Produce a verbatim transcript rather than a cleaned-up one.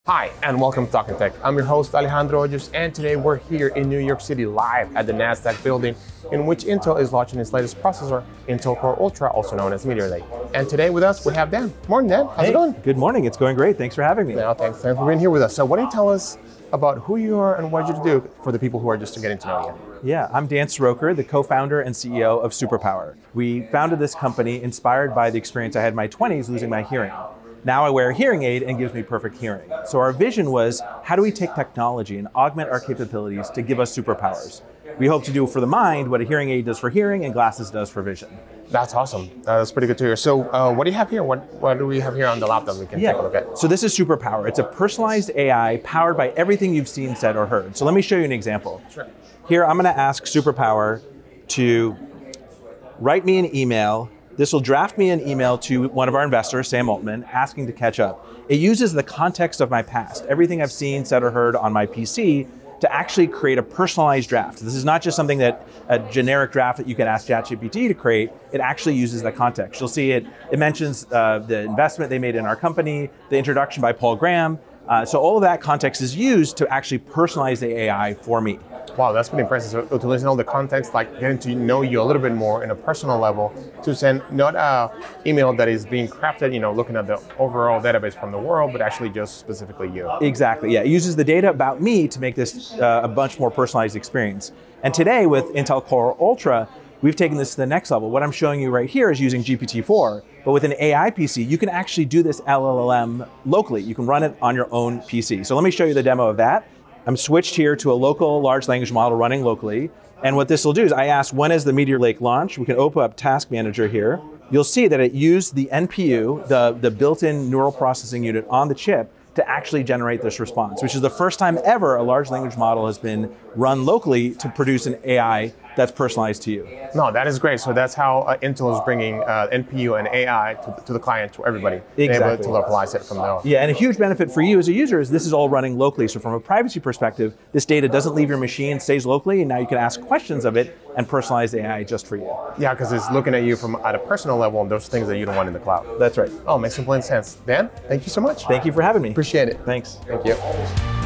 Hi, and welcome to Talking Tech. I'm your host, Alejandro Hoyos, and today we're here in New York City live at the NASDAQ building in which Intel is launching its latest processor, Intel Core Ultra, also known as Meteor Lake. And today with us, we have Dan. Morning, Dan. How's hey, it going? Good morning. It's going great. Thanks for having me. No, thanks. Thanks for being here with us. So why don't you tell us about who you are and what you do for the people who are just getting to know you? Yeah, I'm Dan Roker, the co-founder and C E O of Superpower. We founded this company inspired by the experience I had in my twenties losing my hearing. Now I wear a hearing aid and gives me perfect hearing. So our vision was, how do we take technology and augment our capabilities to give us superpowers? We hope to do for the mind what a hearing aid does for hearing and glasses does for vision. That's awesome. Uh, that's pretty good to hear. So uh, what do you have here? What, what do we have here on the laptop we can yeah. take a look at? So this is Superpower. It's a personalized A I powered by everything you've seen, said, or heard. So let me show you an example. Sure. Here, I'm gonna ask Superpower to write me an email. This will draft me an email to one of our investors, Sam Altman, asking to catch up. It uses the context of my past, everything I've seen, said, or heard on my P C, to actually create a personalized draft. This is not just something that a generic draft that you can ask ChatGPT to create. It actually uses the context. You'll see it, it mentions uh, the investment they made in our company, the introduction by Paul Graham. Uh, so all of that context is used to actually personalize the A I for me. Wow, that's pretty impressive. So to listen to all the context, like getting to know you a little bit more in a personal level, to send not a email that is being crafted, you know, looking at the overall database from the world, but actually just specifically you. Exactly, yeah. It uses the data about me to make this uh, a much more personalized experience. And today with Intel Core Ultra, we've taken this to the next level. What I'm showing you right here is using G P T four, but with an A I P C, you can actually do this L L M locally. You can run it on your own P C. So let me show you the demo of that. I'm switched here to a local large language model running locally. And what this will do is I ask, when is the Meteor Lake launch? We can open up Task Manager here. You'll see that it used the N P U, the, the built-in neural processing unit on the chip, to actually generate this response, which is the first time ever a large language model has been run locally to produce an A I that's personalized to you. No, that is great. So that's how uh, Intel is bringing uh, N P U and A I to, to the client, to everybody. Exactly. Able to localize it from there. Yeah, and a huge benefit for you as a user is this is all running locally. So from a privacy perspective, this data doesn't leave your machine, stays locally, and now you can ask questions of it and personalize the A I just for you. Yeah, because it's looking at you from at a personal level and those things that you don't want in the cloud. That's right. Oh, makes complete sense. Dan, thank you so much. Thank you for having me. Appreciate it. Thanks. Thank you.